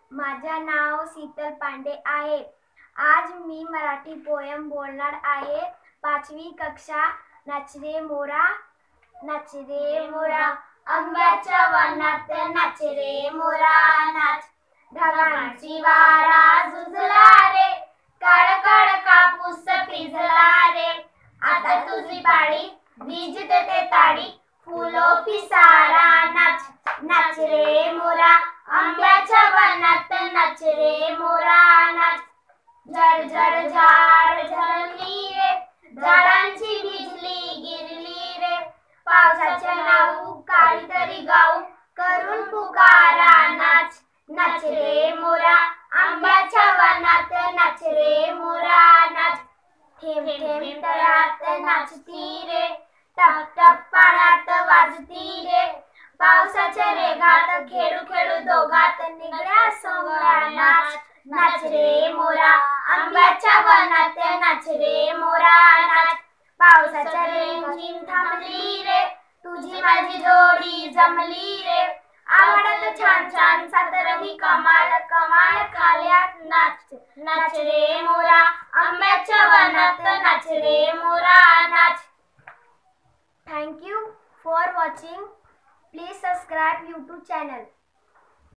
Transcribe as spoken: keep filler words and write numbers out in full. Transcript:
माझे नाव शीतल पांडे आहे. आज मी मराठी पोयम बोलणार आहे. पाचवी कक्षा. नाच रे मोरा, नाच रे मोरा, आंब्याच्या वनात नाच रे मोरा नाच. ढगांची वारा झुंजला रे, काळ काळ कापूस पिंजला रे. आता तुझी पाळी, विजते ते ताडी, फुलो पिसारा नाच. नाच रे मोरा, आंब्याच्या वनात नाच रे मोरा नाच. झर झर झाड झरली रे, झाडांची बिजली गिरली रे. पावसाच्या नाऊ काहीतरी गाऊ, करून पुकारा नाच. नाच रे मोरा, आंब्याच्या वनात नाच रे मोरा नाच. थेंब थेंब तळ्यात नाचती रे, टप टप पाण्यात वाजती रे. पावसाच्या रेघात खेळू खेळू दोघात निगड्या सोंगड्या नाच. नाच रे मोरा, आंब्याच्या वनात नाच रे मोरा नाच. पावसाच्या रिमझिम थांबली रे, तुझी माझी जोडी जमली रे. आवडत छान छान सातरंगी कमाल कमाल खाल्यात नाच. नाच रे मोरा, आंब्याच्या वनात नाच रे मोरा नाच. Thank you for watching. Please subscribe YouTube channel.